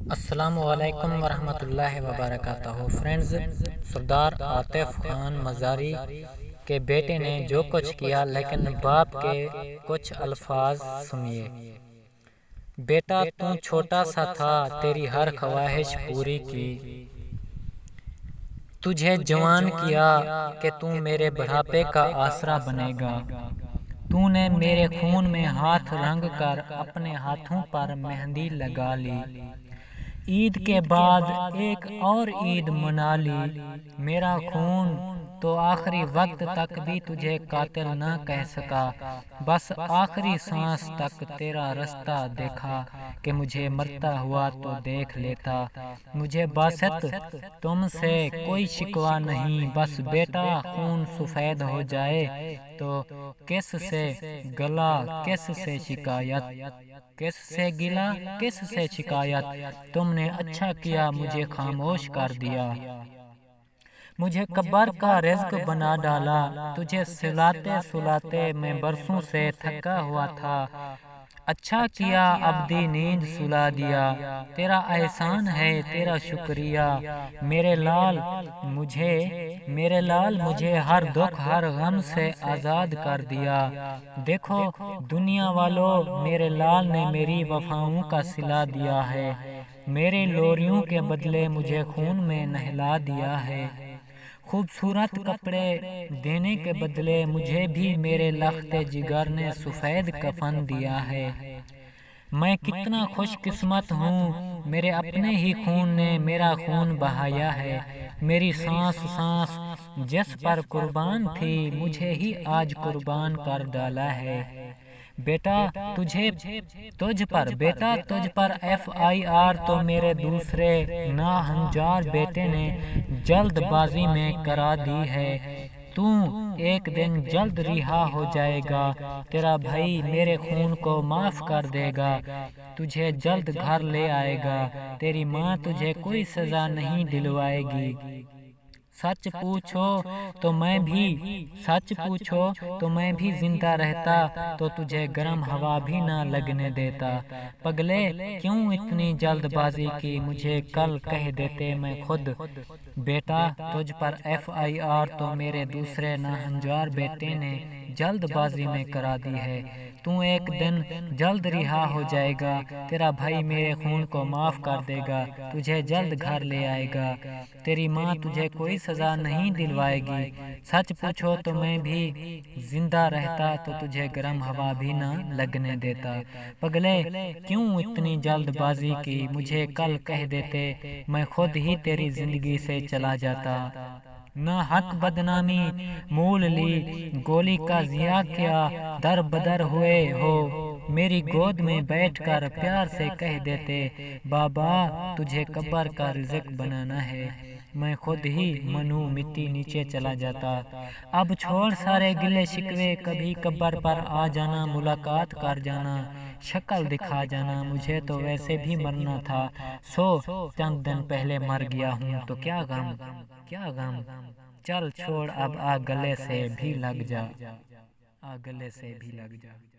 السلام علیکم ورحمۃ اللہ وبرکاتہ۔ فرینڈز، سردار عاطف خان مزاری کے بیٹے نے جو کچھ کیا، لیکن باپ کے کچھ الفاظ سنیے۔ بیٹا تو چھوٹا سا تھا، تیری ہر خواہش پوری کی، تجھے جوان کیا کہ تو میرے بڑھاپے کا آسرا بنے گا۔ تو نے میرے خون میں ہاتھ رنگ کر اپنے ہاتھوں پر مہندی لگا لی۔ عید کے بعد ایک اور عید منا لی۔ میرا خون تو آخری وقت تک بھی تجھے قاتل نہ کہہ سکا، بس آخری سانس تک تیرا رستہ دیکھا کہ مجھے مرتا ہوا تو دیکھ لیتا۔ مجھے باسط تم سے کوئی شکوہ نہیں، بس بیٹا خون سفید ہو جائے تو کس سے گلا کس سے شکایت، کس سے گلا کس سے شکایت۔ تم نے اچھا کیا مجھے خاموش کر دیا، مجھے قبر کا رزق بنا ڈالا۔ تجھے سلاتے سلاتے میں برسوں سے تھکا ہوا تھا، اچھا کیا ابدی نیند سلا دیا۔ تیرا احسان ہے، تیرا شکریہ میرے لال، مجھے ہر دکھ ہر غم سے آزاد کر دیا۔ دیکھو دنیا والوں، میرے لال نے میری وفاؤں کا صلہ دیا ہے، میرے لوریوں کے بدلے مجھے خون میں نہلا دیا ہے۔ خوبصورت کپڑے دینے کے بدلے مجھے بھی میرے لخت جگر نے سفید کفن دیا ہے۔ میں کتنا خوش قسمت ہوں، میرے اپنے ہی خون نے میرا خون بہایا ہے۔ میری سانس سانس جس پر قربان تھی، مجھے ہی آج قربان کر ڈالا ہے۔ بیٹا تجھ پر FIR تو میرے دوسرے ناہنجار بیٹے نے جلد بازی میں کرا دی ہے۔ تو ایک دن جلد رہا ہو جائے گا، تیرا بھائی میرے خون کو معاف کر دے گا، تجھے جلد گھر لے آئے گا، تیری ماں تجھے کوئی سزا نہیں دلوائے گی۔ سچ پوچھو تو میں بھی زندہ رہتا تو تجھے گرم ہوا بھی نہ لگنے دیتا۔ پگلے کیوں اتنی جلد بازی کی، مجھے کل کہہ دیتے میں خود۔ بیٹا تجھ پر FIR تو میرے دوسرے ناہنجار بیٹے نے جلد بازی میں کرا دی ہے۔ تو ایک دن جلد رہا ہو جائے گا، تیرا بھائی میرے خون کو معاف کر دے گا، تجھے جلد گھر لے آئے گا، تیری ماں تجھے کوئی سزا نہیں دلوائے گی۔ سچ پوچھو تو میں بھی زندہ رہتا تو تجھے گرم ہوا بھی نہ لگنے دیتا۔ پگلے کیوں اتنی جلد بازی کی، مجھے کل کہہ دیتے میں خود ہی تیری زندگی سے چلا جاتا۔ نہ حق بدنامی مول لی، گولی کا ضیاء کیا در بدر ہوئے ہو، میری گود میں بیٹھ کر پیار سے کہہ دیتے بابا تجھے قبر کا رزق بنانا ہے، میں خود ہی منو مٹی نیچے چلا جاتا۔ اب چھوڑ سارے گلے شکوے، کبھی قبر پر آ جانا، ملاقات کر جانا، شکل دکھا جانا، مجھے تو ویسے بھی مرنا تھا، چند دن پہلے مر گیا ہوں تو کیا غم، چل چھوڑ اب آ گلے سے بھی لگ جا۔